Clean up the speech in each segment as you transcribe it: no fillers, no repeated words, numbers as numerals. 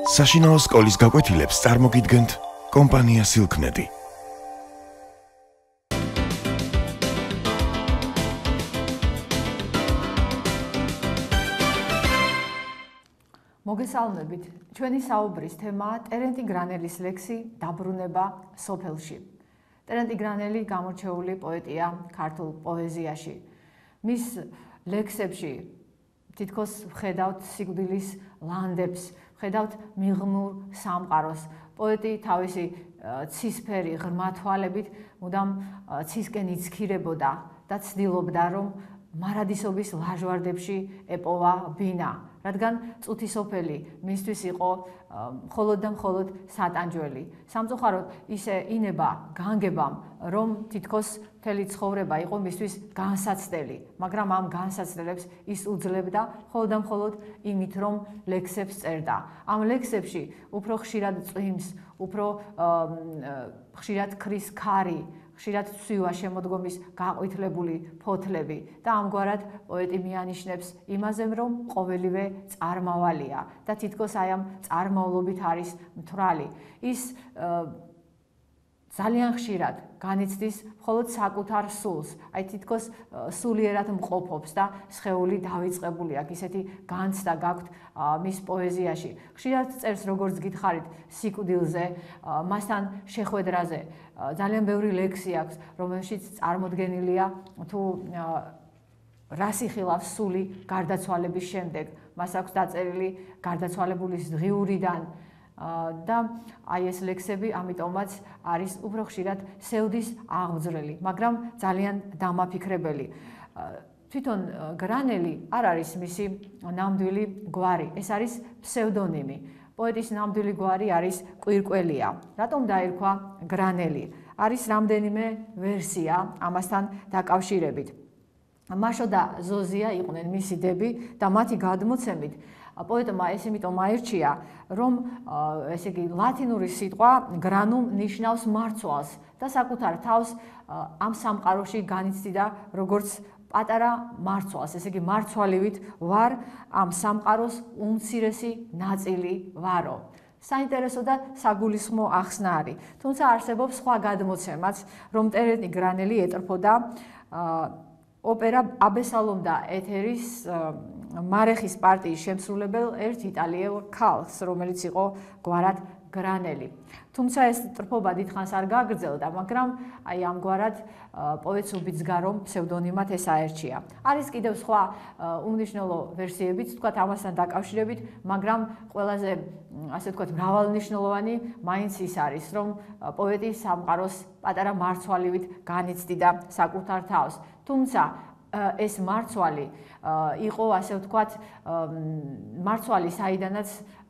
საშინაო სკოლის გაკვეთილებს წარმოგიდგენთ კომპანია Silknet. მოგესალმებით. ჩვენი საუბრის თემაა ტერენტი გრანელის ლექსი დაბრუნება სოფელში. ტერენტი გრანელი გამორჩეული პოეტია ქართულ პოეზიაში. მის ლექსებში თითქოს ვხედავთ სიკვდილის ლანდებს, ვხედავთ მიღმურ სამყაროს. პოეტი თავისი ცისფერი ღრმა თვალებით მუდამ ცისკენ იცქირებოდა და ცდილობდა, რომ მარადისობის ლაჟვარდებში ეპოვა ბინა, რადგან წუთი სოფელი მისთვის იყო მხოლოდ და მხოლოდ სატანჯველი. სამწუხაროდ ისე ინება განგებამ, რომ თითქოს მთელი ცხოვრება იყო მისთვის განსაცდელი, მაგრამ ამ განსაცდელებს ის უძლებდა მხოლოდ და მხოლოდ იმით, რომ ლექსებს წერდა. ამ ლექსებში უფრო ხშირად წვიმს, უფრო ხშირად ქრის ქარი, ხშირად ცვივა შემოდგომის გაყვითლებული ფოთლები და ამგვარად პოეტი მიანიშნებს იმაზე, რომ ყოველივე წარმავალია და თითქოს აი ამ წარმავლობით არის მთვრალი. ის ძალიან ხშირად განიცდის მხოლოდ საკუთარ სულს, აი თითქოს სულიერად მყოფობს და სხეული დავიწყებული აქვს, ისეთი განცდა გაქვთ მის პოეზიაში. ხშირად წერს, როგორც გითხარით, სიკვდილზე, მასთან შეხვედრაზე. ძალიან ბევრი ლექსი აქვს, რომელშიც წარმოდგენილია თუ რას იხილავს სული გარდაცვალების შემდეგ. მას აქვს დაწერილი გარდაცვალებულის დღიურიდან და აი ეს ლექსები ამიტომაც არის უფრო ხშირად სევდის აღძვრელი, მაგრამ ძალიან დამაფიქრებელი. თვითონ გრანელი არ არის მისი ნამდვილი გვარი, ეს არის ფსევდონიმი. პოეტის ნამდვილი გვარი არის კვირკველია. რატომ დაირქვა გრანელი? არის რამდენიმე ვერსია ამასთან დაკავშირებით. მაშო და ზოზია იყვნენ მისი დები და მათი გადმოცემით პოეტმა ეს იმიტომ აირჩია, რომ ესე იგი ლათინური სიტყვა გრანუმ ნიშნავს მარცვალს და საკუთარ თავს ამ სამყაროში განიცდიდა როგორც პატარა მარცვალს, ესე იგი მარცვალივით ვარ ამ სამყაროს უმცირესი ნაწილი ვარო. საინტერესო და საგულისხმო ახსნა არის. თუმცა არსებობს სხვა გადმოცემაც, რომ ტერენტი გრანელი ეტრფოდა ოპერა აბესალომ და ეთერის მარეხის პარტიის შემსრულებელ ერთ იტალიელ ქალს, რომელიც იყო გვარად გრანელი. თუმცა ეს ტრფობა დიდხანს არ გაგრძელდა, მაგრამ აი ამგვარად პოეტს უბიძგა, რომ ფსევდონიმად ეს აერჩია. არის კიდევ სხვა უმნიშვნელო ვერსიებიც, თქვათ ამასთან დაკავშირებით, მაგრამ ყველაზე ასე ვთქვათ მრავალმნიშვნელოვანი მაინც ის არის, რომ პოეტი სამყაროს პატარა მარცვალივით განიცდიდა საკუთარ თავს. თუმცა ეს მარცვალი იყო ასე ვთქვათ მარცვალი, საიდანაც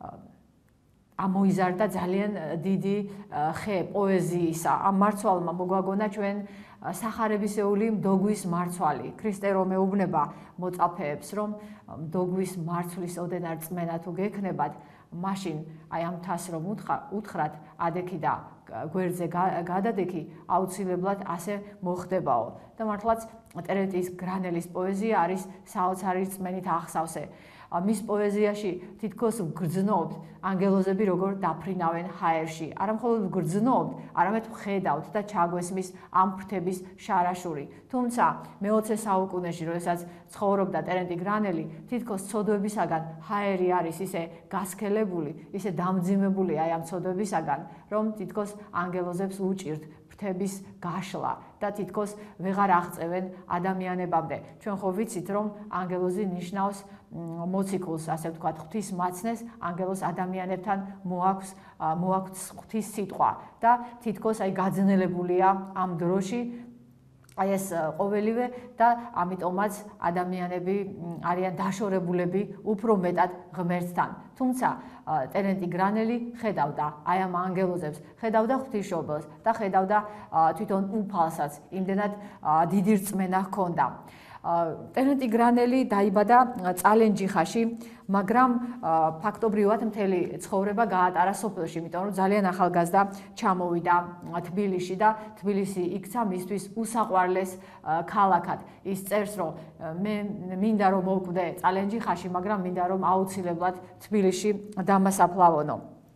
ამოიზარდა ძალიან დიდი ხე პოეზიისა. ამ მარცვალმა მოგვაგონა ჩვენ სახარებისეული მდოგვის მარცვალი. ქრისტე რომ ეუბნება მოწაფეებს, რომ მდოგვის მარცვლის ოდენა რწმენა თუ გექნებათ, მაშინ აი ამ თას რომ უთხრათ ადექი და გვერდზე გადადექი, აუცილებლად ასე მოხდებაო. და მართლაც ტერენტის გრანელის პოეზია არის საოცარი რწმენით ახსავსე. მის პოეზიაში თითქოს ვგრძნობთ ანგელოზები როგორ დაფრინავენ ჰაერში. არა მხოლოდ ვგრძნობთ, არამედ ვხედავთ და ჩაგვესმის ამ ფრთების შარაშური. თუმცა მე-20 საუკუნეში, როდესაც ცხოვრობდა ტერენტი გრანელი, თითქოს ცოდვებისაგან ჰაერი არის ისე გასქელებული, ისე დამძიმებული აი ამ ცოდვებისაგან, რომ თითქოს ანგელოზებს უჭირთ ფრთების გაშლა და თითქოს ვეღარ აღწევენ ადამიანებამდე. ჩვენ ხო ვიცით, რომ ანგელოზი ნიშნავს მოციქულს, ასე ვთქვათ, ღვთისმაცნეს, ანგელოზს ადამიანებთან მოაქვს ღვთის სიტყვა და თითქოს აი გაძნელებულია ამ დროში აი ეს ყოველივე და ამიტომაც ადამიანები არიან დაშორებულები უფრო მეტად ღმერთთან. თუმცა ტერენტი გრანელი ხედავდა აი ამ ანგელოზებს, ხედავდა ღვთისმშობელს და ხედავდა თვითონ უფალსაც, იმდენად დიდი რწმენა ჰქონდა. ტერენტი გრანელი დაიბადა წალენჯიხაში, მაგრამ ფაქტობრივად მთელი ცხოვრება გაატარა სოფელში, იმიტომ რომ ძალიან ახალგაზრდა ჩამოვიდა თბილისში და თბილისი იქცა მისთვის უსაყვარლეს ქალაქად. ის წერს, რომ მე მინდა რომ მოვკვდე წალენჯიხაში, მაგრამ მინდა რომ აუცილებლად თბილისში დამასაფლავონო.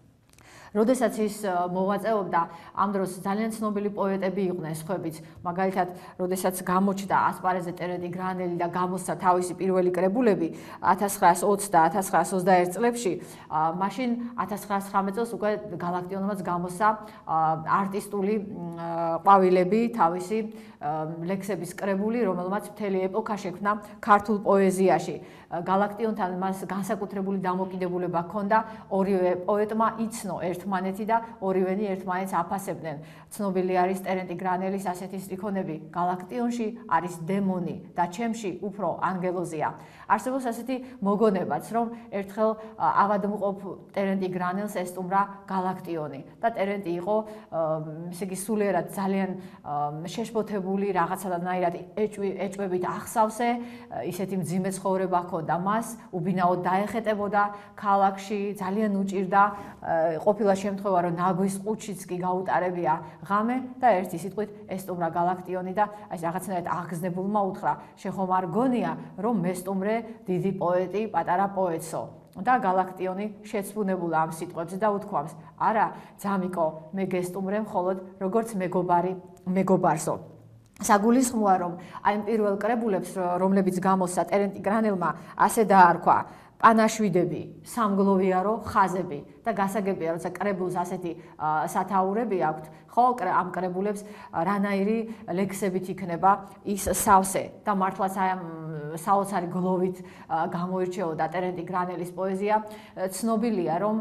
როდესაც ის მოვაწეობდა, ამ დროს ძალიან ცნობილი პოეტები იყვნენ სხვებიც, მაგალითად, როდესაც გამოჩნდა ასპარეზზე ტერენტი გრანელი და გამოსცა თავისი პირველი კრებულები 1920 და 1921 წლებში, მაშინ 1919 წელს უკვე გალაქტიონმაც გამოსცა არტისტული ყვავილები, თავისი ლექსების კრებული, რომელმაც მთელი ეპოქა შექმნა ქართულ პოეზიაში. გალაქტიონთან მას განსაკუთრებული დამოკიდებულება ჰქონდა, ორივე პოეტმა იცნო ერთმანეთი და ორივენი ერთმანეთს აფასებდნენ. ცნობილი არის ტერენტი გრანელის ასეთი სტრიქონები: გალაქტიონში არის დემონი და ჩემში უფრო ანგელოზია. არსებობს ასეთი მოგონებაც, რომ ერთხელ ავადმყოფ ტერენტი გრანელს ესტუმრა გალაქტიონი და ტერენტი იყო, ესე იგი, სულიერად ძალიან შეშფოთებული, რაღაცადანაირად ეჭვებით ახსავსე, ისეთი მძიმე ცხოვრება ჰქონდა მას, უბინაოდ დაეხეტებოდა ქალაქში, ძალიან უჭირდა, ყოფილა შემთხვევა, რომ ნაგვის ყუთშიც კი გაუტარებია ღამე და ერთი სიტყვით ესტუმრა გალაქტიონი და აი რაღაცნაირად აღგზნებულმა უთხრა: შეხომ არ გონია, რომ მესტუმრე დიდი პოეტი, პატარა პოეტსო? და გალაქტიონი შეცვუნებულა ამ სიტყვებს და უთქვამს: არა, ძამიკო, მე გესტუმრე მხოლოდ როგორც მეგობარი მეგობარსო. საგულისხმოა, რომ აი ამ პირველ კრებულებს, რომლებიც გამოსცა ტერენტი გრანელმა, ასე დაარქვა: პანაშვიდები, სამგლოვიარო ხაზები და გასაგებია, როცა კრებულს ასეთი სათაურები აქვთ, ხო, ამ კრებულებს რანაირი ლექსებით იქნება ის სავსე და მართლაც აი ამ საოცარი გლოვით გამოირჩეოდა ტერენტი გრანელის პოეზია. ცნობილია, რომ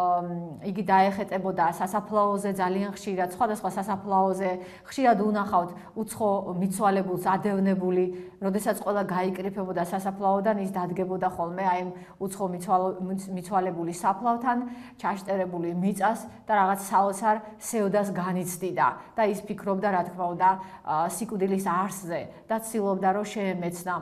იგი დაეხეტებოდა სასაფლაოზე ძალიან ხშირად, სხვადასხვა სასაფლაოზე, ხშირად უნახავთ უცხო მიცვალებულს ადევნებული, როდესაც ყველა გაიკრიფებოდა სასაფლაოდან, ის დადგებოდა ხოლმე აი უცხო მიცვალებული საფლავთან, ჩაშტერებული მიწას და რაღაც საოცარ სევდას განიცდიდა და ის ფიქრობდა, რა თქმა უნდა, სიკვდილის არსზე და ცდილობდა, რომ შეემეცნა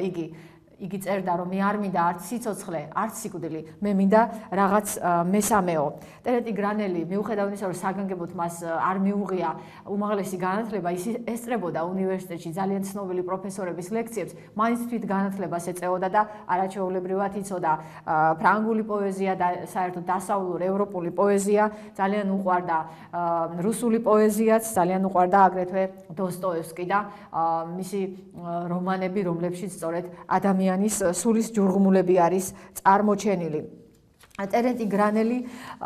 იგი წერდა, რომ მე არ მინდა არც სიცოცხლე, არც სიკვდილი, მე მინდა რაღაც მესამეო. ტერენტი გრანელი, მიუხედავად იმისა, რომ საგანგებოდ მას არ მიუღია უმაღლესი განათლება, ის ესწრებოდა უნივერსიტეტში ძალიან ცნობილი პროფესორების ლექციებს, მაინც თვით განათლებას ეწეოდა და არაჩვეულებრივად იცოდა ფრანგული პოეზია და საერთოდ დასავლურ ევროპული პოეზია, ძალიან უყვარდა რუსული პოეზიაც, ძალიან უყვარდა აგრეთვე დოსტოევსკი და მისი რომანები, რომლებშიც სწორედ ადამიანის სულის ჯურღმულები არის წარმოჩენილი. ტერენტი გრანელი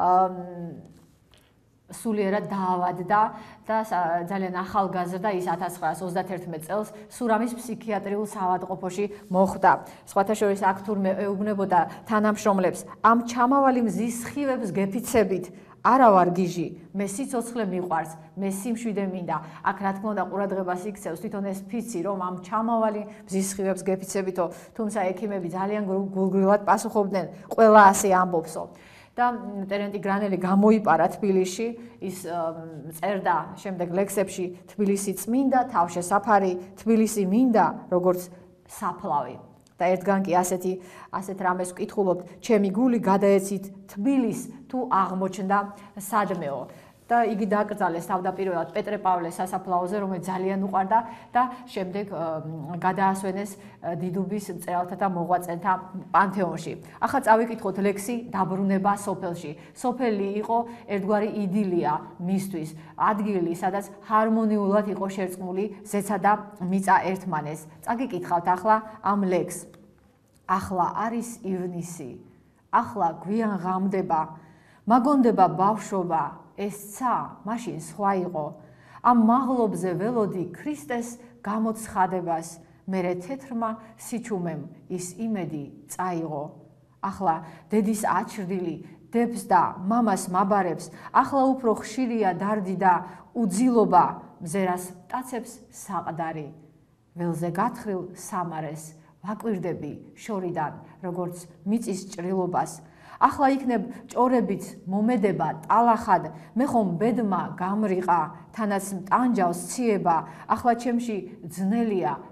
სულიერად დაავადდა და ძალიან ახალგაზრდა, ის 1931 წელს სურამის ფსიქიატრიულ საავადმყოფოში მოხვდა. სხვათა შორის აქ თურმე ეუბნებოდა თანამშრომლებს: ამ ჩამავალი მზის სხივებს გეფიცებით, არა ვარ გიჟი, მე სიცოცხლე მიყვარს, მე სიმშვიდე მინდა. აქ რა თქმა უნდა ყურადღებას იქცევს თვითონ ეს ფიცი, რომ ამ ჩამავალი მზის სხივებს გეფიცებითო, თუმცა ექიმები ძალიან გულგრილად პასუხობდნენ, ყველა ასე ამბობსო. და ტერენტი გრანელი გამოიპარა თბილისში, ის წერდა შემდეგ ლექსებში: თბილისი წმინდა, თავშესაფარი, თბილისი მინდა, როგორც საფლავი. და ერთგან კი ასეთ რამეს ვკითხულობთ: ჩემი გული გადაეცით თბილის თუ აღმოჩნდა სადმეო. და იგი დაკრძალეს თავდაპირველად პეტრე-პავლეს სასაფლაოზე, რომელიც ძალიან უყვარდა და შემდეგ გადაასვენეს დიდუბის მწერალთა და მოღვაწენთა პანთეონში. ახლა წავიკითხოთ ლექსი დაბრუნება სოფელში. სოფელი იყო ერთგვარი იდილია მისთვის, ადგილი, სადაც ჰარმონიულად იყო შერწყმული ზეცა და მიწა ერთმანეს. წაგიკითხავთ ახლა ამ ლექსს. ახლა არის ივნისი, ახლა გვიან ღამდება, მაგონდება ბავშვობა, ეს ცა მაშინ სხვა იყო. ამ მაღლობზე ველოდი ქრისტეს გამოცხადებას, მერე თეთრმა სიჩუმემ ის იმედი წაიღო. ახლა დედის აჩრდილი დებს და მამას მაბარებს, ახლა უფრო ხშირია დარდი და უძილობა, მზერას მტაცებს საყდარი. ველზე გათხრილ სამარეს ვაკვირდები შორიდან, როგორც მიწის ჭრილობას. ახლა იქნებ ჭორებით მომედება ტალახად, მე ხომ ბედმა გამრიყა, თანაც მტანჯავს ციება, ახლა ჩემში ძნელია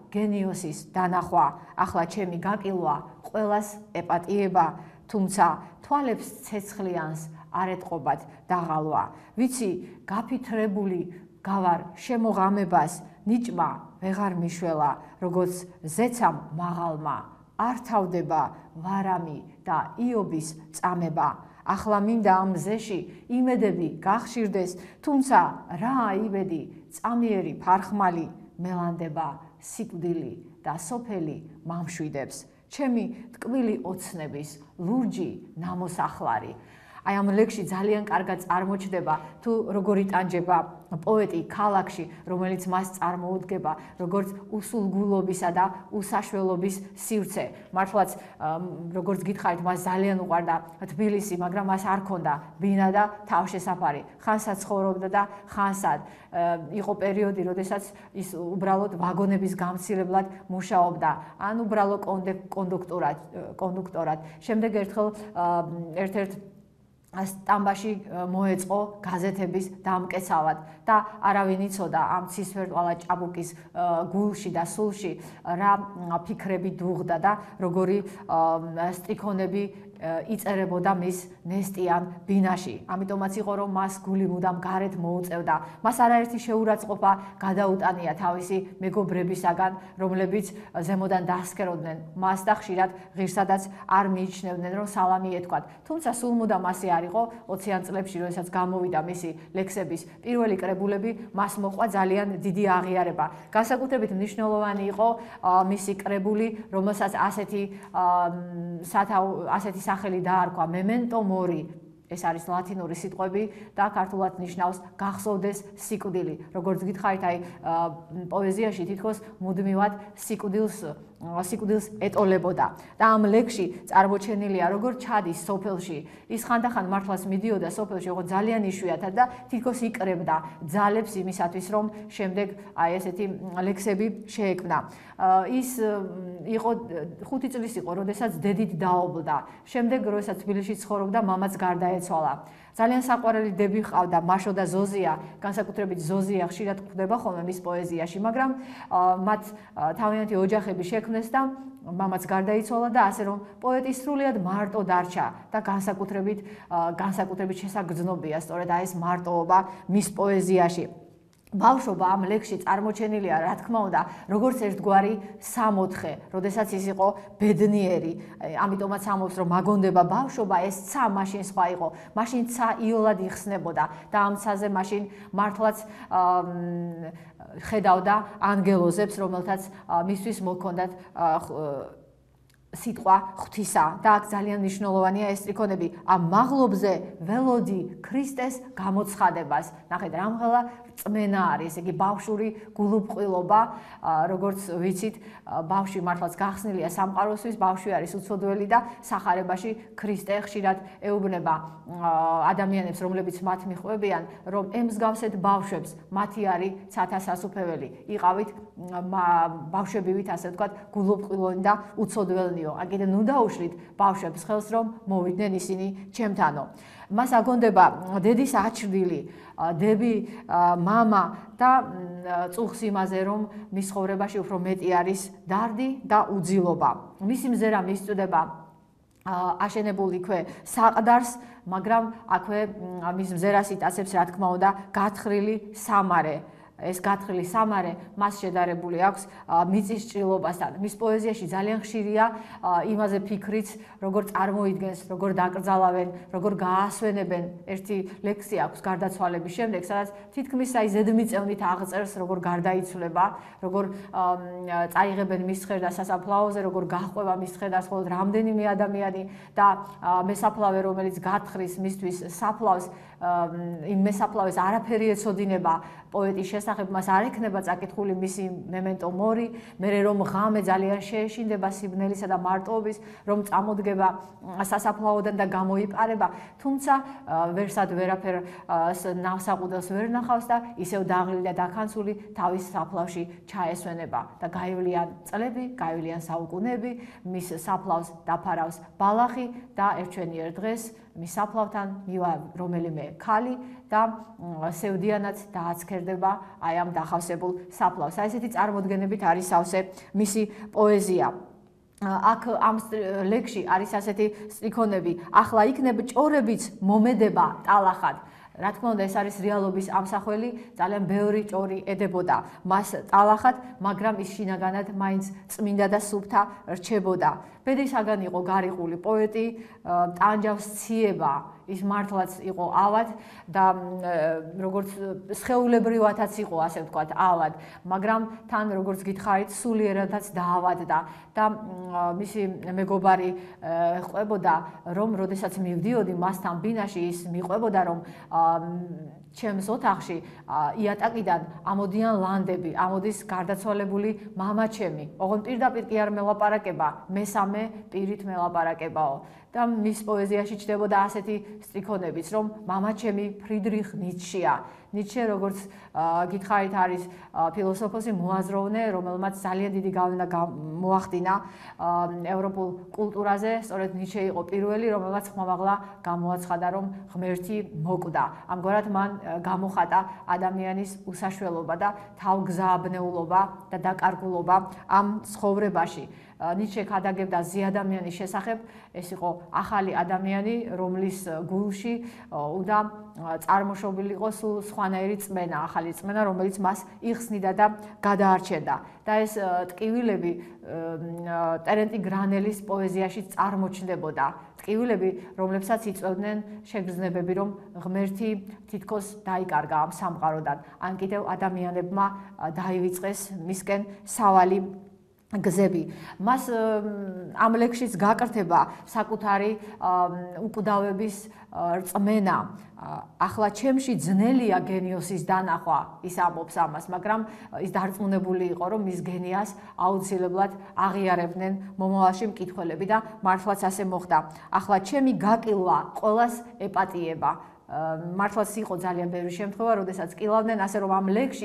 გენიოსის დანახვა, ახლა ჩემი გაკილვა, ყველას ეპატიება, თუმცა თვალებს ცეცხლიანს არ ეტყობათ დაღალვა. ვიცი, გაფიქრებული გავარ შემოღამებას, ნიჭმა ვეღარ მიშველა, როგორც ზეცამ მაღალმა, არ თავდება ვარამი და იობის წამება. ახლა მინდა ამ მზეში იმედები გახშირდეს, თუმცა რა იმედი, წამიერი ფარხმალი, მელანდება სიკვდილი და სოფელი მამშვიდებს. ჩემი ტკბილი ოცნების ლურჯი ნამოსახლარი. აი ამ ლექსში ძალიან კარგად წარმოჩდება თუ როგორ იტანჯება პოეტი ქალაქში, რომელიც მას წარმოუდგება როგორც უსულგულობისა და უსაშველობის სივრცე. მართლაც როგორც გითხარით, მას ძალიან უყვარდა თბილისი, მაგრამ მას არ ჰქონდა ბინა და თავშესაფარი. ხანსად ცხოვრობდა და ხანსად იყო პერიოდი, როდესაც ის უბრალოდ ვაგონების გამცირებლად მუშაობდა, ან უბრალო კონდუქტორად. შემდეგ ერთხელ ერთ-ერთ სტამბაში მოეწყო გაზეთების დამკეცავად და არავინ იცოდა ამ ცისფერტყალა ჭაბუკის გულში და სულში რა ფიქრები დუღდა და როგორი სტრიქონები იწერებოდა მის ნესტიან ბინაში. ამიტომაც იყო, რომ მას გული მუდამ გარეთ მოუწევდა. მას არაერთი შეურაცხყოფა გადაუტანია თავისი მეგობრებისაგან, რომლებიც ზემოდან დასკეროდნენ მას და ხშირად ღირსადაც არ მიიჩნევდნენ, რომ სალამი ეთქვათ. თუმცა სულ მუდამ ასე არ იყო. 20-იან წლებში, როდესაც გამოვიდა მისი ლექსების პირველი კრებულები, მას მოყვა ძალიან დიდი აღიარება. განსაკუთრებით მნიშვნელოვანი იყო მისი კრებული, რომელსაც ასეთი სახელი დაარქვა memento mori. ეს არის ლათინური სიტყვები და ქართულად ნიშნავს გახსოვდეს სიკვდილი. როგორც გითხარით, აი პოეზიაში თითქოს მუდმივად სიკვდილს ეტოლებოდა. და ამ ლექსში წარმოჩენილია, როგორ ჩადის სოფელში. ის ხანდახან მართლაც მიდიოდა სოფელში, იყო ძალიან იშვიათად და თითქოს იკრებდა ძალებს იმისათვის, რომ შემდეგ აი ესეთი ლექსები შეექმნა. ის იყო 5 წლის იყო, როდესაც დედით დაობლდა. შემდეგ, როდესაც თბილისში ცხოვრობდა, მამაც გარდაეცვალა. ძალიან საყვარელი დები ჰყავდა, მაშო და ზოზია, განსაკუთრებით ზოზია ხშირად გვხვდება ხოლმე მის პოეზიაში, მაგრამ მათ თავიანთი ოჯახები შექმნეს და მამაც გარდაიცვალა და ასე რომ პოეტი სრულიად მარტო დარჩა და განსაკუთრებით შესაგრძნობია სწორედ აი ეს მარტოობა მის პოეზიაში. ბავშვობა ამ ლექსში წარმოჩენილია, რა თქმა უნდა, როგორც ერთგვარი სამოთხე, როდესაც ის იყო ბედნიერი. ამიტომაც ამბობს, რომ მაგონდება ბავშვობა, ეს ცა მაშინ სხვა იყო. მაშინ ცა იოლად იხსნებოდა და ამ ცაზე მაშინ მართლაც ხედავდა ანგელოზებს, რომელთაც მისთვის მოქონდათ სიტყვა ღვთისა და აქ ძალიან მნიშვნელოვანია ეს სტრიქონები. ამ მაღლობზე ველოდი ქრისტეს გამოცხადებას. ნახეთ, რამღელა წმენა არის, ესე იგი ბავშვური გულუბრყვილობა, როგორც ვიცით, ბავშვი მართლაც გახსნილია სამყაროსთვის, ბავშვი არის უცოდველი და სახარებაში ქრისტე ხშირად ეუბნება ადამიანებს, რომლებიც მათ მიხვევიან, რომ ემსგავსეთ ბავშვებს, მათი არის ცათა სასუფეველი. იყავით ბავშვებივით, ასე ვთქვათ, გულუბრყვილონი და უცოდველნიო. აგერ ნუ დაუშვით ბავშვებს ხელს, რომ მოვიდნენ ისინი ჩემთანო. მას აგონდება დედის აჩრდილი, დები, მამა და წუხს იმაზე, რომ მის ცხოვრებაში უფრო მეტი არის დარდი და უძილობა. მისი მზერა მისწვდება აშენებული ქვე საყდარს, მაგრამ აქვე მის მზერას იტაცებს, რა თქმა უნდა, გათხრილი სამარე. ეს გათხრილი სამარე მას შედარებული აქვს მიწის ჭრილობასთან. მის პოეზიაში ძალიან ხშირია იმაზე ფიქრიც, როგორ წარმოიდგენს, როგორ დაკრძალავენ, როგორ გაასვენებენ. ერთი ლექსი აქვს გარდაცვალების შემდეგ, სადაც თითქმის აი ზედმიწევნით აღწერს, როგორ გარდაიცვლება, როგორ წაიღებენ მის ხერდას სასაფლაოზე, როგორ გაჰყვება მის ხერდას მხოლოდ რამდენიმე ადამიანი და მესაფლავე, რომელიც გათხრის მისთვის საფლავს, იმ მესაფლავეს არაფერი ეცოდინება პოეტის შესახებ, მას არ ექნება წაკითხული მისი memento mori, მერე რომ ღამე ძალიან შეეშინდება სიბნელისა და მარტოობის, რომ წამოდგება სასაფლაოდან და გამოიპარება, თუმცა ვერსად ვერაფერ ნავსაყუდელს ვერ ნახავს და ისევ დაღლილი და დაქანცული თავის საფლავში ჩაესვენება და გაივლიან წლები, გაივლიან საუკუნეები, მის საფლავს დაფარავს ბალახი და ერთჩვენიერ დღეს მის საფლავთან მივა რომელიმე ქალი და სევდიანაც დააცქერდება აი ამ დახავსებულ საფლავს. აი ესეთი წარმოდგენებით არის სავსე მისი პოეზია. აქ ამ ლექსში არის ასეთი სტრიქონები, ახლა იქნება ჭორებიც მომედება ტალახად. რა თქმა უნდა, ეს არის რეალობის ამსახველი, ძალიან ბევრი ჭორი ედებოდა მას ტალახად, მაგრამ ის შინაგანად მაინც წმინდა და სუფთა რჩებოდა. ბედისაგან იყო გარიყული პოეტი, ტანჯავს ციება, ის მართლაც იყო ავად და როგორც სხეულებრივათაც იყო, ასე ვთქვათ, ავად, მაგრამ თან როგორც გითხარით, სულიერადაც დაავადდა და მისი მეგობარი ყვებოდა, რომ როდესაც მივდიოდი მასთან ბინაში, ის მიყვებოდა, რომ ჩემს ოთახში იატაკიდან ამოდიან ლანდები, ამოდის გარდაცვალებული მამაჩემი. ოღონდ პირდაპირ კი არ მელაპარაკება, მესამე პირით მელაპარაკებაო. და მის პოეზიაში ჩნდებოდა ასეთი სტრიქონებიც, რომ მამაჩემი ფრიდრიხ ნიცშეა. ნიცშე, როგორც გითხარით, არის ფილოსოფოსი, მოაზროვნე, რომელმაც ძალიან დიდი გავლენა მოახდინა ევროპულ კულტურაზე. სწორედ ნიცშე იყო პირველი, რომელმაც ხმამაღლა გამოაცხადა, რომ ღმერთი მოკვდა. ამგვარად მან გამოხატა ადამიანის უსაშველობა და თავგზააბნეულობა და დაკარგულობა ამ ცხოვრებაში. ნიცშე ქადაგებდა ზეადამიანის შესახებ, ეს იყო ახალი ადამიანი, რომლის გულში უნდა წარმოშობილიყო სულ სხვანაირი წმენა, ახალი წმენა, რომელიც მას იხსნიდა და გადაარჩენდა. და ეს ტკივილები ტერენტი გრანელის პოეზიაში წარმოჩნდებოდა. ტკივილები, რომლებსაც იწვევდნენ შეგრძნებები, რომ ღმერთი თითქოს დაიკარგა ამ სამყაროდან, ან კიდევ ადამიანებმა დაივიწყეს მისკენ სავალი გზები. მას ამ ლექსშიც გაკრთება საკუთარი უკვდავების რწმენა. ახლა ჩემში ძნელია გენიოსის დანახვა, ის ამბობს ამას, მაგრამ ის დარწმუნებული იყო, რომ მის გენიას აუცილებლად აღიარებდნენ მომავალში მკითხველები და მართლაც ასე მოხდა. ახლა ჩემი გაკილვა ყველას ეპატიება. მართლაც იყო ძალიან ბევრი შემთხვევა, როდესაც კილავდნენ, ასე რომ ამ ლექსში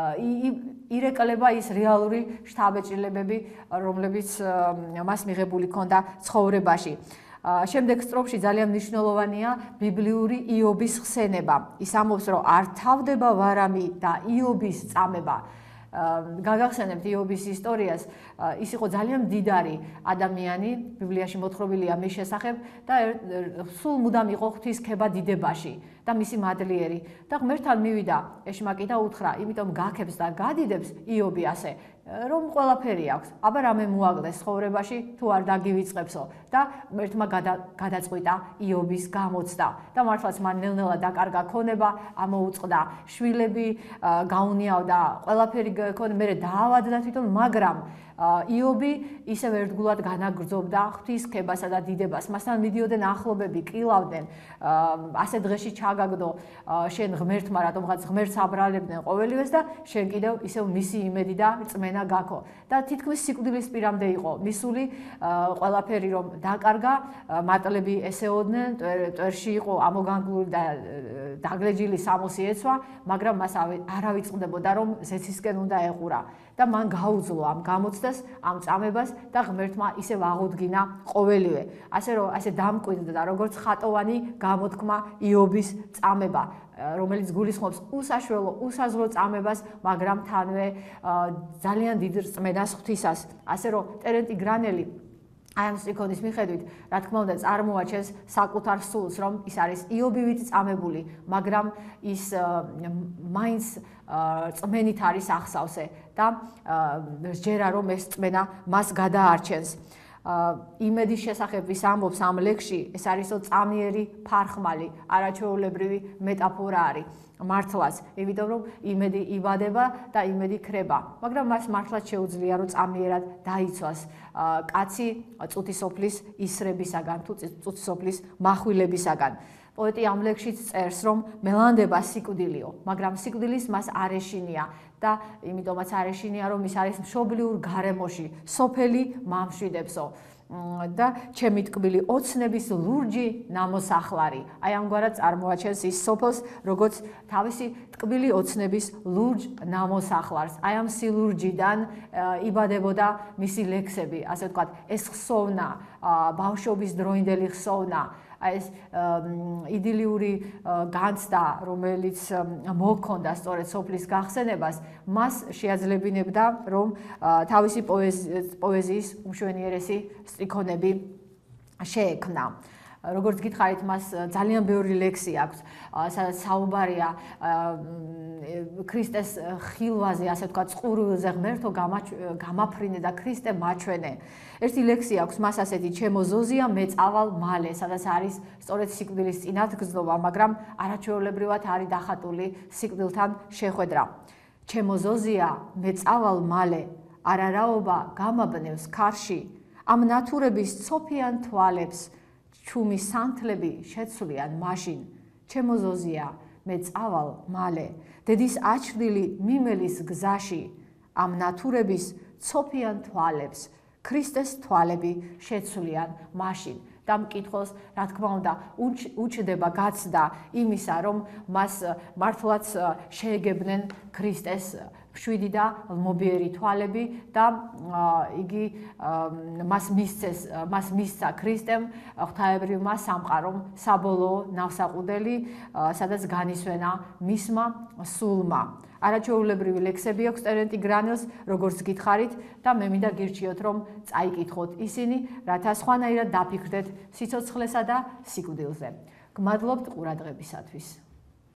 ირეკლება ის რეალური შთაბეჭდილებები, რომლებიც მას მიღებული ჰქონდა ცხოვრებაში. შემდეგ სტროფში ძალიან მნიშვნელოვანია ბიბლიური იობის ხსენება. ის ამბობს, რომ არ თავდება ვარამი და იობის წამება. გაგახსენებთ იობის ისტორიას, ის იყო ძალიან მდიდარი ადამიანი, ბიბლიაში მოთხრობილია მის შესახებ და სულ მუდამ იყო ღვთისქება დიდებაში და მისი მადლიერი და ღმერთთან მივიდა ეშმაკი და უთხრა, იმიტომ გაქებს და გადიდებს იობი ასე, რომ ყველაფერი აქვს, აბა რამე მოაგდეს ცხოვრებაში თუ არ დაგივიწყებსო და ღმერთმა გადაწყვიტა იობის გამოცდა და მართლაც მან ნელ-ნელა დაკარგა ქონება, ამოუწყდა შვილები, გაუნიავდა ყველაფერი ქონება, მერე დაავადდა თვითონ, მაგრამ იობი ისევ ერთგულად განაგრძობდა ღვთისქებასა და დიდებას. მასთან მიდიოდნენ ახლობები, კილავდნენ, ასე დღეში ჩაგაგდო შენ ღმერთმა, რატომღაც ღმერთს აბრალებდნენ ყოველივეს და შენ კიდევ ისევ მისი იმედი და რწმენა გაქო. და თითქმის სიკვდილის პირამდე იყო მისული, ყველაფერი რომ დაკარგა, მატლები ესეოდნენ, მტვერში იყო ამოგანგული და დაგლეჯილი სამოსი ეცვა, მაგრამ მას არავიწყდებოდა, რომ ზეცისკენ უნდა ეყურა. და მან გაუძლო ამ გამოცდას, ამ წამებას და ღმერთმა ისევ აღუდგინა ყოველივე. ასე დამკვიდრდა, როგორც ხატოვანი გამოთქმა იობის წამება, რომელიც გულისხმობს უსაშველო, უსაზღვრო წამებას, მაგრამ თანვე ძალიან დიდ რწმენას ღვთისას. ასე რომ ტერენტი გრანელი აი ამ სტრიქონის მიხედვით, რა თქმა უნდა, წარმოაჩენს საკუთარ სულს, რომ ის არის იობივით წამებული, მაგრამ ის მაინც წმენით არის ახსავსე და სჯერა, რომ ეს წმენა მას გადაარჩენს. იმედის შესახებ ვის ამბობს ამ ლექსში, ეს არისო წამიერი ფარხმალი, არაჩვეულებრივი მეტაფორა არის. მართლაც, იმიტომ რომ იმედი იბადება და იმედი ქრება, მაგრამ მას მართლაც შეუძლია, რომ წამიერად დაიცვას კაცი წუთისოფლის ისრებისაგან თუ წუთისოფლის מחვილებისაგან. პოეტი ამ ლექსშიც წერს, რომ მელანდება სიკვდილიო, მაგრამ სიკვდილის მას არ ეშინია და იმიტომაც არ ეშინია, რომ ის არის მშობლიურ გარემოში, სოფელი მამშვიდებსო. და ჩემი ტკბილი ოცნების ლურჯი ნამოსახლარი. აი ამგვარად წარმოაჩენს ის სოფელს, როგორც თავისი ტკბილი ოცნების ლურჯ ნამოსახლარს. აი ამ სილურჯიდან იბადებოდა მისი ლექსები, ასე ვთქვათ, ეს ხსოვნა, ბავშვობის დროინდელი ხსოვნა, ეს იდილიური განცდა, რომელიც მოჰქონდა სწორედ სოფლის გახსენებას, მას შეაძლებინებდა, რომ თავისი პოეზიის უმშვენიერესი სტრიქონები შეექმნა. როგორც გითხარით, მას ძალიან ბევრი ლექსი აქვს, სადაც საუბარია ქრისტეს ხილვაზე, ასე ვთქვათ, წყურვილზე, ღმერთო გამაფრინე და ქრისტე მაჩვენე. ერთი ლექსი აქვს მას ასეთი, ჩემო ზოზია მეწავალ მალე, სადაც არის სწორედ სიკვდილის წინათგზნობა, მაგრამ არაჩვეულებრივად არის დახატული სიკვდილთან შეხვედრა. ჩემო ზოზია მეწავალ მალე, არარაობა გამაბნევს ქარში, ამ ნათურების ცოფიან თვალებს ჩუმი სანთლები შეცვლიან მაშინ. ჩემო ზოზია მე წავალ მალე, დედის აჩრდილი მიმელის გზაში, ამ ნათურების ცოფიან თვალებს ქრისტეს თვალები შეცვლიან მაშინ. და მკითხველს, რა თქმა უნდა, უჩნდება გაცდა იმისა, რომ მას მართლაც შეეგებნენ ქრისტეს მშვიდი და ლმობიერი თვალები და იგი მას მისცა ქრისტემ ღვთაებრივმა სამყარომ საბოლოო ნავსაყუდელი, სადაც განისვენა მისმა სულმა. არაჩვეულებრივი ლექსები აქვს ტერენტი გრანელს, როგორც გითხარით და მე მინდა გირჩიოთ, რომ წაიკითხოთ ისინი, რათა სხვანაირად დაფიქრდეთ სიცოცხლესა და სიკვდილზე. გმადლობთ ყურადღებისათვის.